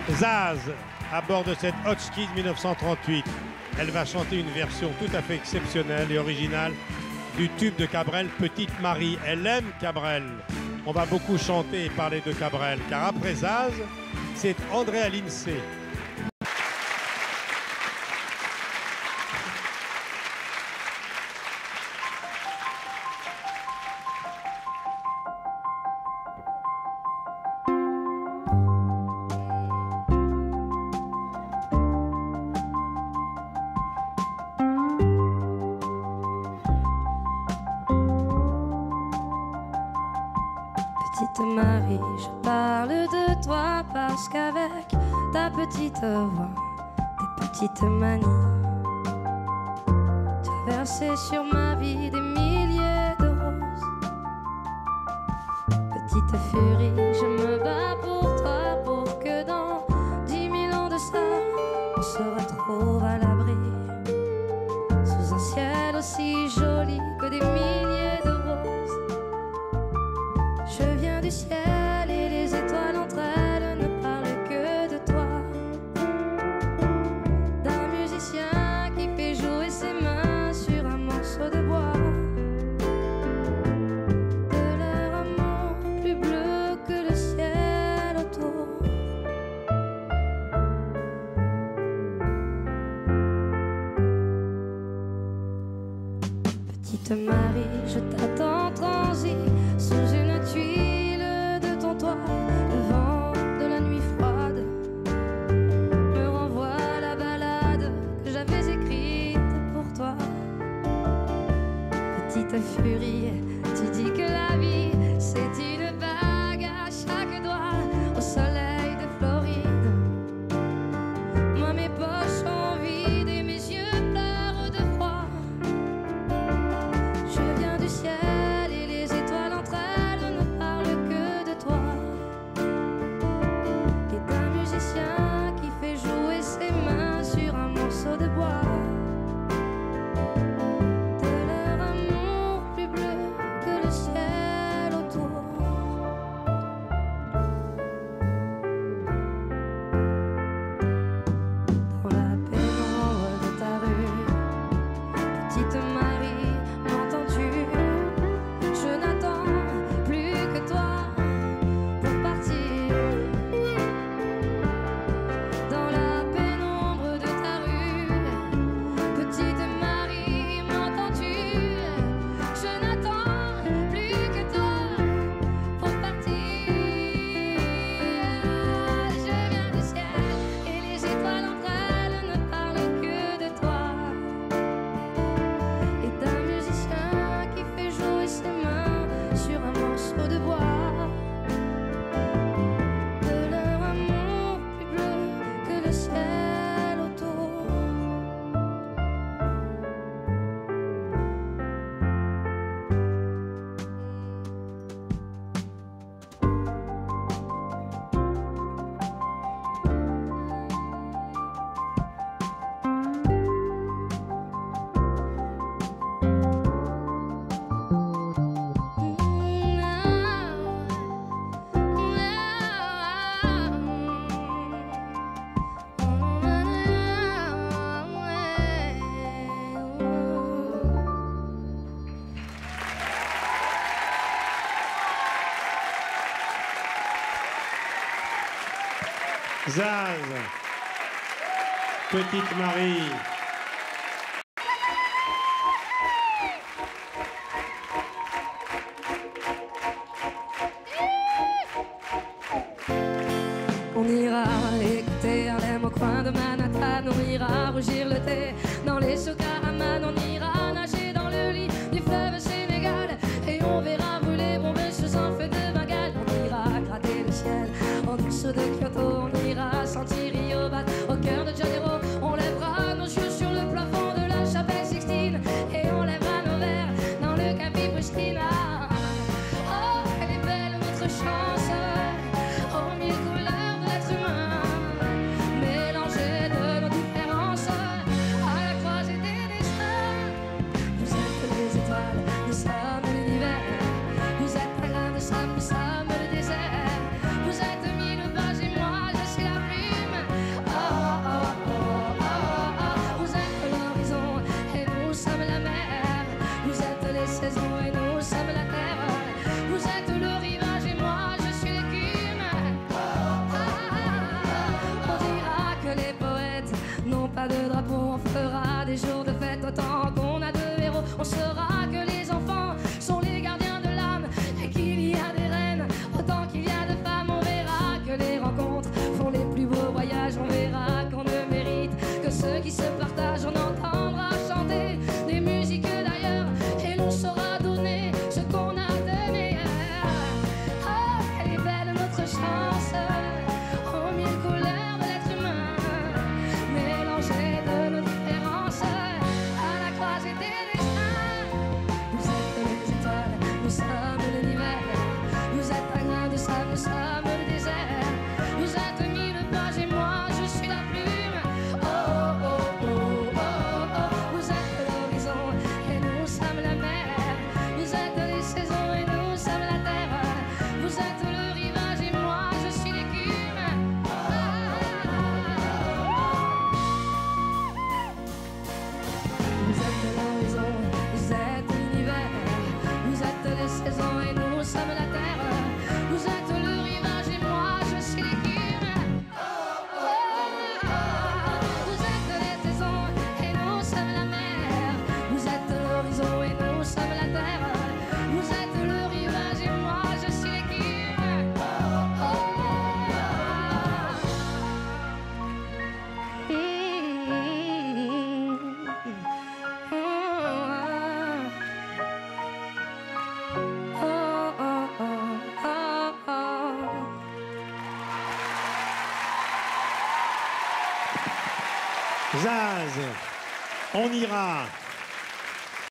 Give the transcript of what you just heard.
Zaz, à bord de cette Hotchkiss 1938. Elle va chanter une version tout à fait exceptionnelle et originale du tube de Cabrel, Petite Marie. Elle aime Cabrel. On va beaucoup chanter et parler de Cabrel, car après Zaz, c'est Andrea Lindsay. Petite Marie, je parle de toi parce qu'avec ta petite voix, tes petites manies, tu as versé sur ma vie des milliers de roses. Petite furie, je me bats pour toi, pour que dans 10 000 ans de ça, on se retrouve à l'abri, sous un ciel aussi joli que des milliers de roses. Je viens du ciel et les étoiles entre elles ne parlent que de toi, d'un musicien qui fait jouer ses mains sur un morceau de bois, de leur amour plus bleu que le ciel autour. Petite Marie, je t'attends transi sous une tuile de ton toit. Le vent de la nuit froide me renvoie la ballade que j'avais écrite pour toi. Petite furie, tu dis que la vie c'est une bague à chaque doigt au soleil de Floride. Moi mes poches sont vides et mes yeux pleurent de froid. Je viens du ciel et les étoiles entre elles ne parlent que de toi, et d'un musicien qui fait jouer ses mains sur un morceau de bois, de leur amour plus bleu que le ciel autour. Dans la pénombre de ta rue, petite Marie, m'entends-tu? Je n'attends plus que toi pour partir. Dans la pénombre de ta rue, petite Marie, m'entends-tu? Je n'attends plus que toi pour partir. Je viens du ciel et les étoiles entre elles ne parlent que de toi, et d'un musicien qui fait jouer ses mains sur un morceau de bois, de leur amour plus bleu que le ciel autour. Zaz, Petite Marie. On ira écouter Harlem au coin de Manhattan, on ira rougir le thé dans les souks Karaman, on ira nager dans le lit du fleuve Sénégal, et on verra brûler bombeuse en feu de Bengale. On ira gratter le ciel en dessous de Kyoto, on ira sentir Rio Bat au cœur de Janeiro, on lèvera nos yeux sur le plafond de la chapelle Sixtine, et on lèvera nos verres dans le Café Pristina. Oh, elle est belle notre chance, aux mille couleurs de l'être humain, mélangées de nos différences, à la croisée des destins. Vous êtes les étoiles, nous sommes l'univers. Vous êtes un grain de sable, nous sommes le désert. Vous êtes mille pages et moi je suis la pluie. Zaz, on ira